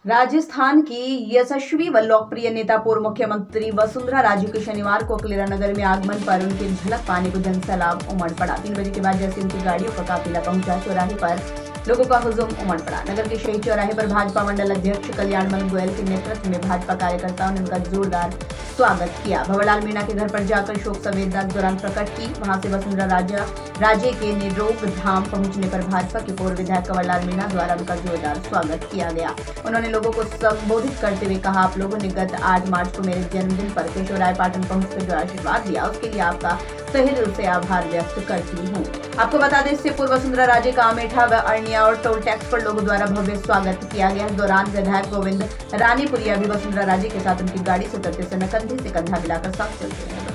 राजस्थान की यशस्वी व लोकप्रिय नेता पूर्व मुख्यमंत्री वसुंधरा राजे के शनिवार को अकलेरा नगर में आगमन पर उनकी झलक पाने को जनसैलाब उमड़ पड़ा। 3 बजे के बाद जैसे उनकी गाड़ियों का काफिला पहुंचा, चौराहे पर लोगों का हुजूम उमड़ पड़ा। नगर के शहीद चौराहे पर भाजपा मंडल अध्यक्ष कल्याण गोयल के नेतृत्व में भाजपा कार्यकर्ताओं ने उनका जोरदार स्वागत किया। भंवरलाल मीणा के घर पर जाकर शोक संवेदना दौरान प्रकट की। वहां से वसुंधरा राजे के निरोग धाम पहुंचने पर भाजपा के पूर्व विधायक कंवरलाल मीणा द्वारा उनका जोरदार स्वागत किया गया। उन्होंने लोगों को संबोधित करते हुए कहा, आप लोगों ने गत 8 मार्च को मेरे जन्मदिन पर केशवरायपाटन पहुंचकर जो आशीर्वाद दिया उसके लिए आपका तहे दिल से आभार व्यक्त करती हूँ। आपको बता दें, इससे पूर्व वसुंधरा राजे का अमेठा व अर्निया और टोल टैक्स पर लोगों द्वारा भव्य स्वागत किया गया। इस दौरान विधायक गोविंद रानीपुरिया भी वसुंधरा राजे के साथ उनकी गाड़ी से उतरते समय कंधे से कंधा मिलाकर साथ चलते हैं।